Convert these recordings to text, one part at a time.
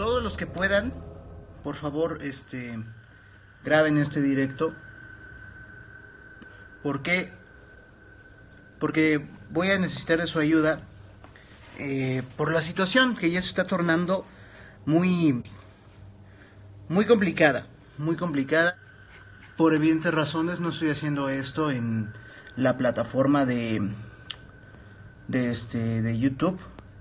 Todos los que puedan, por favor, graben este directo. ¿Por qué? Porque voy a necesitar de su ayuda por la situación que ya se está tornando muy complicada, muy complicada. Por evidentes razones no estoy haciendo esto en la plataforma de YouTube.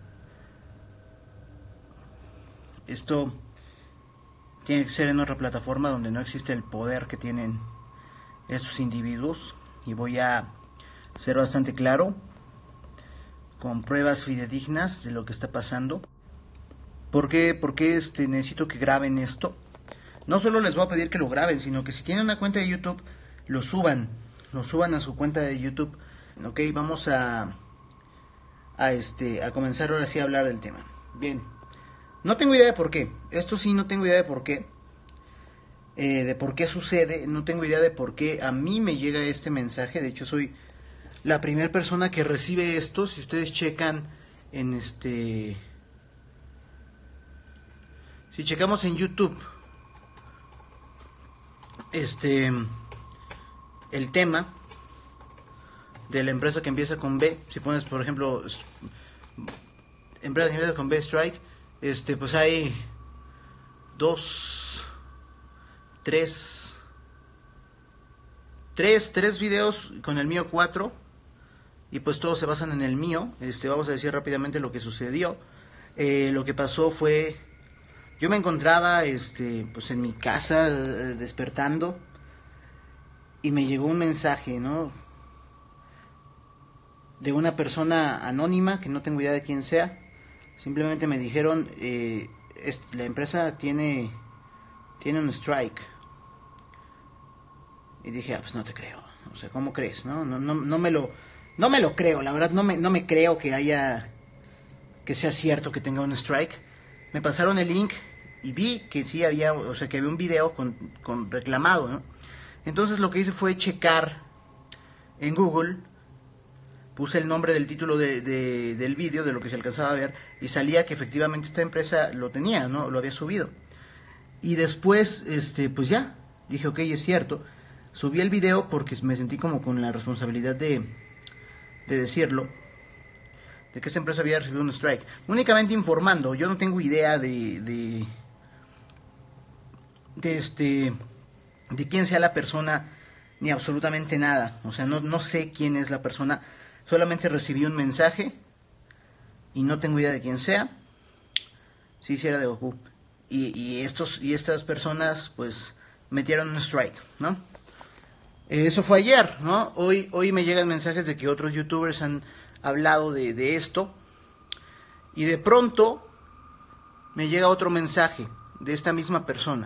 Esto tiene que ser en otra plataforma donde no existe el poder que tienen esos individuos, y voy a ser bastante claro con pruebas fidedignas de lo que está pasando. ¿Por qué necesito que graben esto? No solo les voy a pedir que lo graben, sino que si tienen una cuenta de YouTube, lo suban a su cuenta de YouTube. Ok, vamos a comenzar ahora sí a hablar del tema. Bien, no tengo idea de por qué. Esto sí, no tengo idea de por qué. De por qué sucede. No tengo idea de por qué a mí me llega este mensaje. De hecho, soy la primera persona que recibe esto. Si ustedes checan en si checamos en YouTube el tema de la empresa que empieza con B, si pones por ejemplo empresa que empieza con B Strike, pues hay tres videos, con el mío 4, y pues todos se basan en el mío. Vamos a decir rápidamente lo que sucedió. Lo que pasó fue, yo me encontraba pues en mi casa despertando, y me llegó un mensaje, ¿no?, de una persona anónima que no tengo idea de quién sea. Simplemente me dijeron, la empresa tiene un strike. Y dije, pues no te creo. O sea, ¿cómo crees? No me lo creo. La verdad no me creo que sea cierto que tenga un strike. Me pasaron el link y vi que sí había, o sea, que había un video con reclamado, ¿no? Entonces lo que hice fue checar en Google. Puse el nombre del título del vídeo, de lo que se alcanzaba a ver, y salía que efectivamente esta empresa lo tenía, ¿no? Lo había subido. Y después, pues ya, dije, ok, es cierto. Subí el video porque me sentí como con la responsabilidad de decirlo, de que esta empresa había recibido un strike. Únicamente informando, yo no tengo idea de quién sea la persona, ni absolutamente nada. O sea, no sé quién es la persona. Solamente recibí un mensaje y no tengo idea de quién sea. Sí, era de Goku. Y estas personas pues metieron un strike, ¿no? Eso fue ayer, ¿no? Hoy me llegan mensajes de que otros youtubers han hablado de esto. Y de pronto me llega otro mensaje de esta misma persona.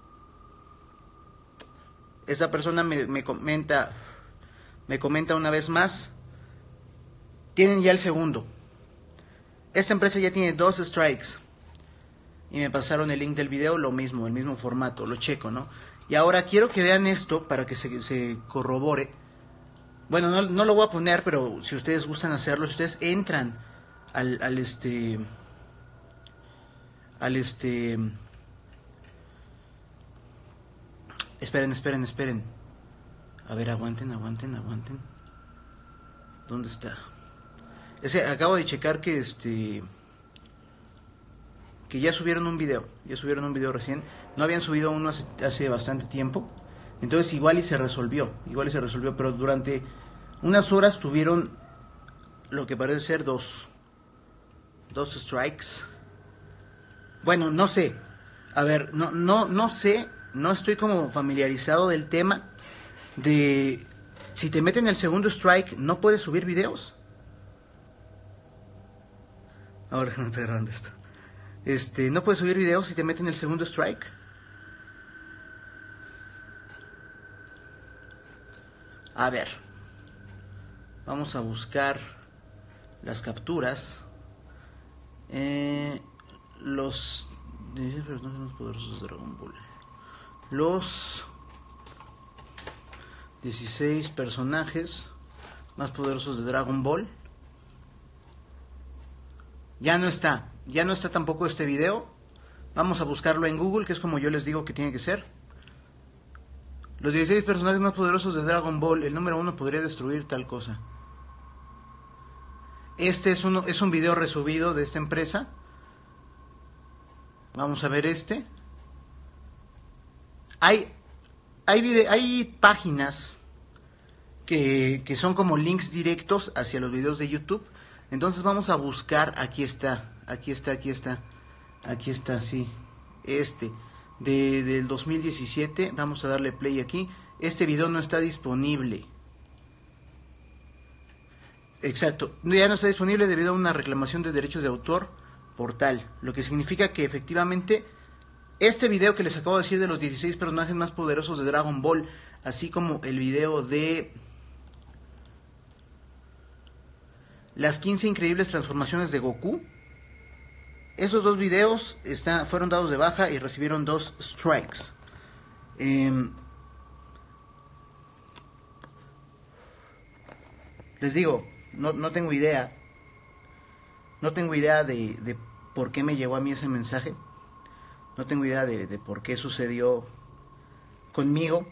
Esta persona me comenta una vez más: tienen ya el segundo. Esta empresa ya tiene 2 strikes. Y me pasaron el link del video, lo mismo, el mismo formato, lo checo, ¿no? Y ahora quiero que vean esto para que se corrobore. Bueno, no lo voy a poner, pero si ustedes gustan hacerlo, si ustedes entran Esperen. A ver, aguanten. ¿Dónde está? Acabo de checar que que ya subieron un video recién. No habían subido uno hace bastante tiempo. Entonces igual y se resolvió, pero durante unas horas tuvieron lo que parece ser dos strikes. Bueno, no sé. A ver, no sé, no estoy como familiarizado del tema de si te meten el segundo strike no puedes subir videos. Ahora no estoy grabando esto. No puedes subir videos si te meten el segundo strike. A ver, vamos a buscar las capturas. Los personajes más poderosos de Dragon Ball. Los 16 personajes más poderosos de Dragon Ball. Ya no está tampoco este video. Vamos a buscarlo en Google, que es como yo les digo que tiene que ser. Los 16 personajes más poderosos de Dragon Ball. El número 1 podría destruir tal cosa. Este es un video resubido de esta empresa. Vamos a ver este. Hay páginas que son como links directos hacia los videos de YouTube. Entonces vamos a buscar, aquí está, sí, del 2017, vamos a darle play aquí. Este video no está disponible. Exacto, ya no está disponible debido a una reclamación de derechos de autor por tal, lo que significa que efectivamente este video que les acabo de decir de los 16 personajes más poderosos de Dragon Ball, así como el video de las 15 increíbles transformaciones de Goku, esos dos videos fueron dados de baja y recibieron 2 strikes. Les digo, no tengo idea. No tengo idea de por qué me llegó a mí ese mensaje. No tengo idea de por qué sucedió conmigo.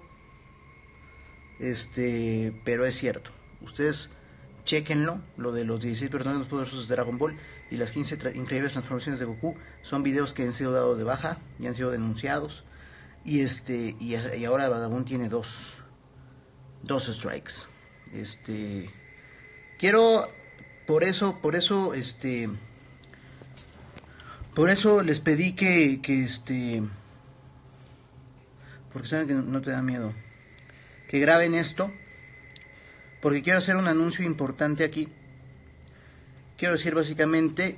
Pero es cierto. Ustedes chéquenlo, lo de los 16 personajes poderosos de Dragon Ball y las 15 increíbles transformaciones de Goku. Son videos que han sido dados de baja y han sido denunciados. Y ahora Badabun tiene dos strikes. Quiero, por eso les pedí que porque saben que no te da miedo, que graben esto, porque quiero hacer un anuncio importante aquí. Quiero decir básicamente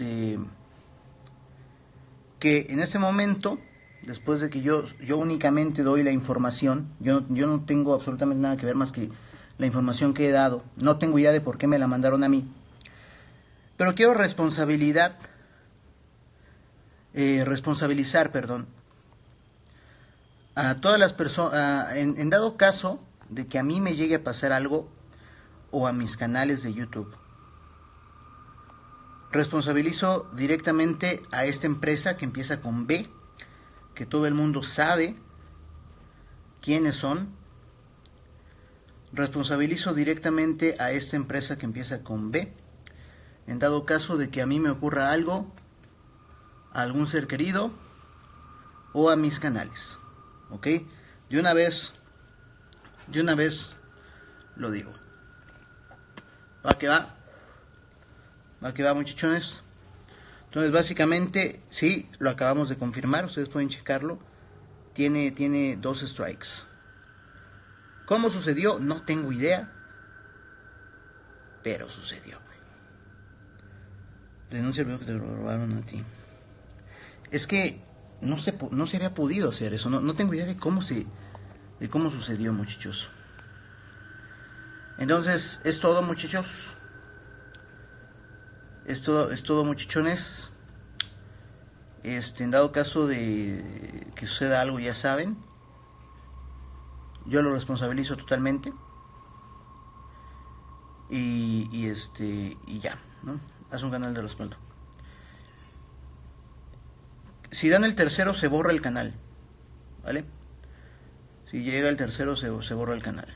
que en este momento, después de que yo únicamente doy la información, yo no tengo absolutamente nada que ver más que la información que he dado, no tengo idea de por qué me la mandaron a mí, pero quiero responsabilizar, a todas las personas, en dado caso de que a mí me llegue a pasar algo, o a mis canales de YouTube. Responsabilizo directamente a esta empresa que empieza con B, que todo el mundo sabe quiénes son. Responsabilizo directamente a esta empresa que empieza con B, en dado caso de que a mí me ocurra algo, a algún ser querido o a mis canales. ¿Ok? De una vez lo digo. Va que va, muchachones. Entonces básicamente, sí, lo acabamos de confirmar, ustedes pueden checarlo. Tiene 2 strikes. ¿Cómo sucedió? No tengo idea, pero sucedió. Denuncia el video que te robaron a ti. Es que no se había podido hacer eso. No tengo idea de cómo sucedió, muchachos. Entonces, es todo, muchachos. Es todo, muchachones. En dado caso de que suceda algo, ya saben, yo lo responsabilizo totalmente. Y ya, ¿no? Haz un canal de respaldo. Si dan el tercero, se borra el canal, ¿vale? Si llega el tercero, se borra el canal.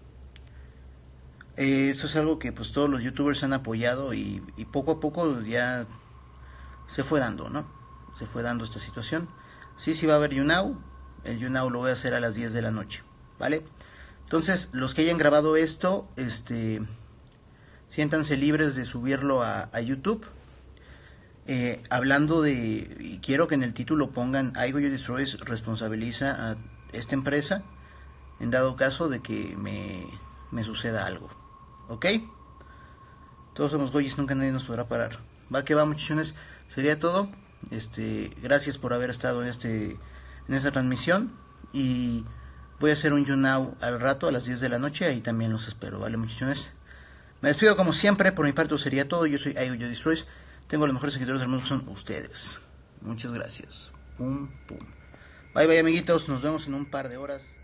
Esto es algo que pues todos los youtubers han apoyado y poco a poco ya se fue dando, ¿no? Se fue dando esta situación. Sí va a haber YouNow. El YouNow lo voy a hacer a las 10 de la noche, ¿vale? Entonces, los que hayan grabado esto, siéntanse libres de subirlo a YouTube. Hablando de, y quiero que en el título pongan Aigo Destroys responsabiliza a esta empresa en dado caso de que me suceda algo. ¿Ok? Todos somos Goyis, nunca nadie nos podrá parar. Va que va, muchachones. Sería todo. Gracias por haber estado en esta transmisión. Y voy a hacer un YouNow al rato, a las 10 de la noche. Ahí también los espero, ¿vale, muchachones? Me despido como siempre. Por mi parte sería todo. Yo soy Aigo Destroys. Tengo los mejores seguidores del mundo, que son ustedes. Muchas gracias. Pum, pum. Bye, bye, amiguitos. Nos vemos en un par de horas.